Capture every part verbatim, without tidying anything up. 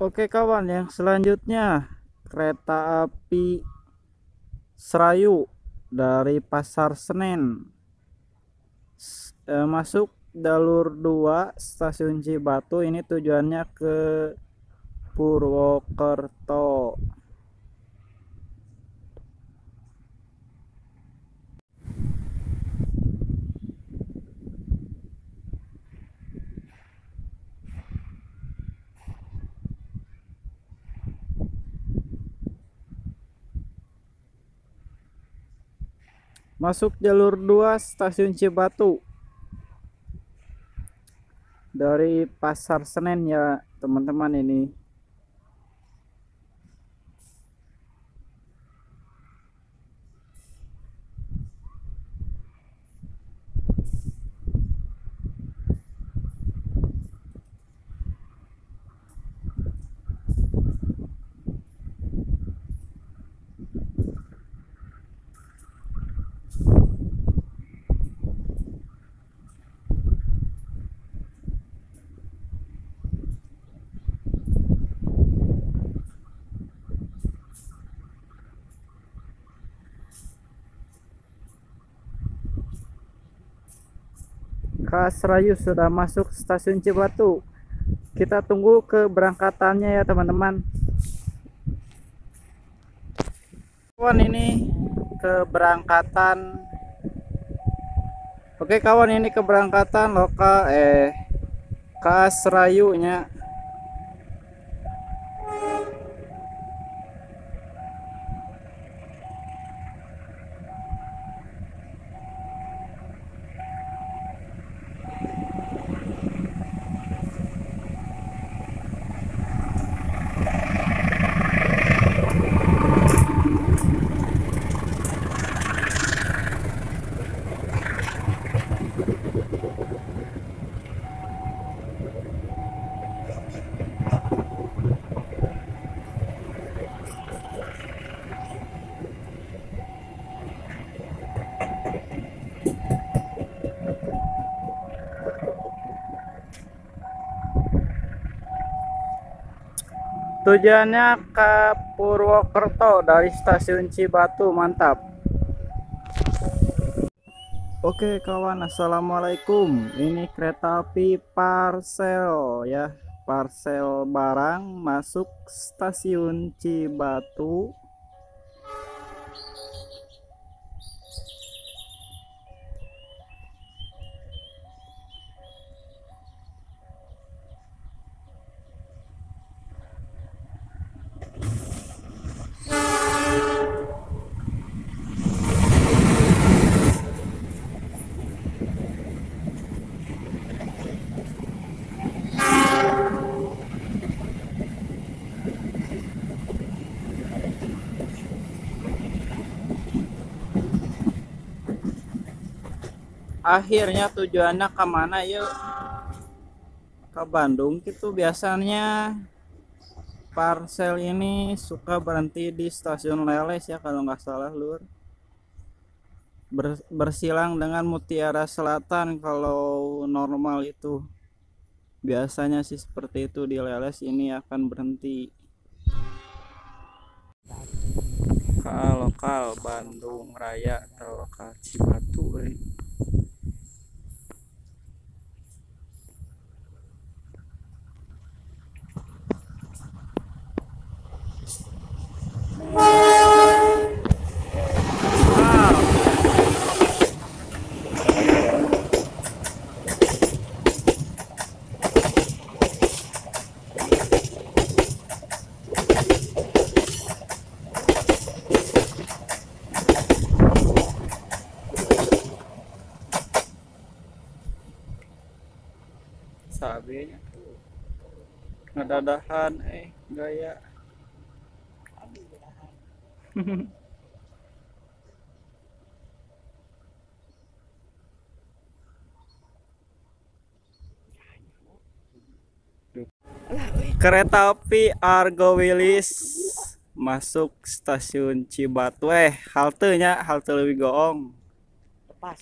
Oke kawan, yang selanjutnya kereta api Serayu dari Pasar Senen eh, masuk jalur dua stasiun Cibatu. Ini tujuannya ke Purwokerto. Masuk jalur dua stasiun Cibatu dari Pasar Senen ya teman-teman ini. Kas Serayu sudah masuk stasiun Cibatu. Kita tunggu keberangkatannya ya teman-teman. Kawan, ini keberangkatan. Oke kawan, ini keberangkatan lokal eh Kas Serayu nya. Tujuannya ke Purwokerto dari stasiun Cibatu. Mantap. Oke kawan, assalamualaikum. Ini kereta api parcel ya, parcel barang masuk stasiun Cibatu. Akhirnya tujuannya kemana yuk? Ke Bandung gitu. Biasanya parcel ini suka berhenti di stasiun Leles ya kalau nggak salah lur. Ber, bersilang dengan Mutiara Selatan kalau normal itu. Biasanya sih seperti itu, di Leles ini akan berhenti. Ke lokal Bandung Raya atau lokal Cibatu. Eh. Sabenya tuh ngedadahan eh gaya. Kereta api Argo Wilis masuk stasiun Cibatu. Eh haltenya halte Leuwi Goong. Lepas.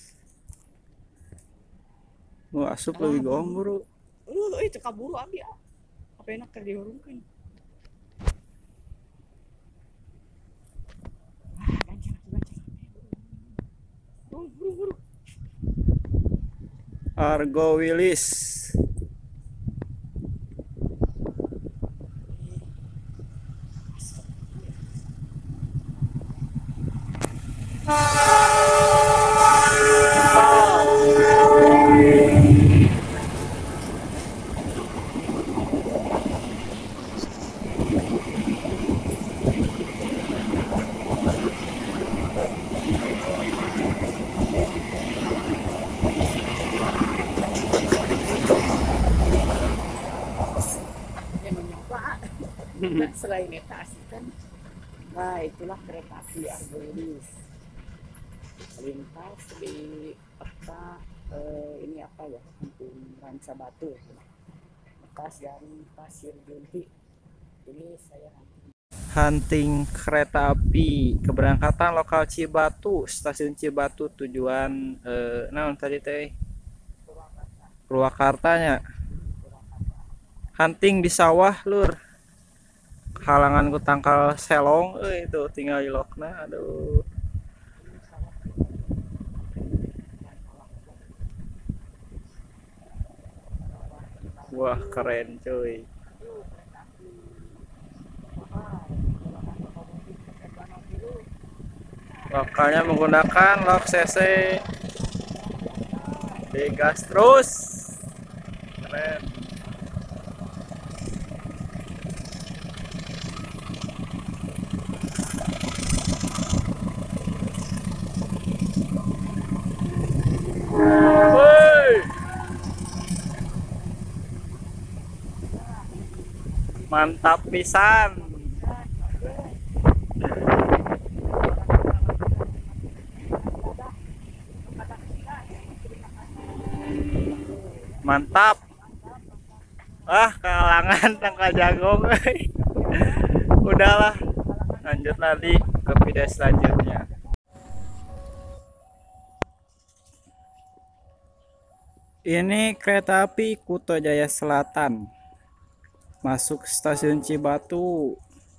Mau asup Leuwi Goong buru. Lu itu kaburu abi ya. Apa enak keur diurungkeun. Argo Wilis. Nah, selain kereta api kan, nah itulah kereta api Argo Wilis lintas di peta eh, ini apa ya, Kampung Ranca Batu, lepas dari Pasir Junti. Ini saya Hunting kereta api keberangkatan lokal Cibatu, stasiun Cibatu tujuan eh, naon tadi teh Purwakartanya. Hunting di sawah lur, halangan ku tangkal selong eh itu tinggal ilokna. Aduh, wah keren cuy. Lokalnya menggunakan lok C C, digas terus, keren. Woi, mantap pisan. Mantap. Ah, kalangan tangka jagong. Udahlah, lanjut lagi ke video selanjutnya. Ini kereta api Kuto Jaya Selatan, masuk stasiun Cibatu.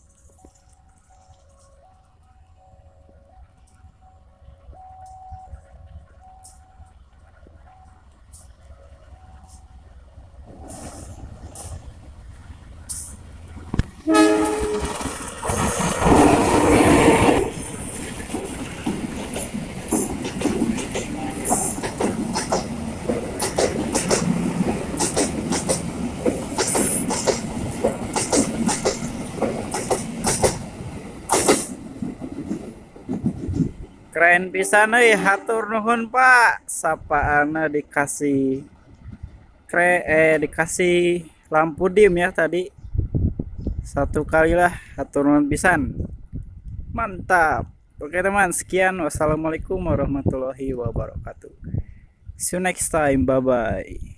Keren pisan euy, hatur nuhun Pak. Sapaana dikasih kre eh dikasih lampu dim ya tadi. Satu kali lah, hatur nuhun pisan. Mantap. Oke teman, sekian. Wassalamualaikum warahmatullahi wabarakatuh. See you next time. Bye bye.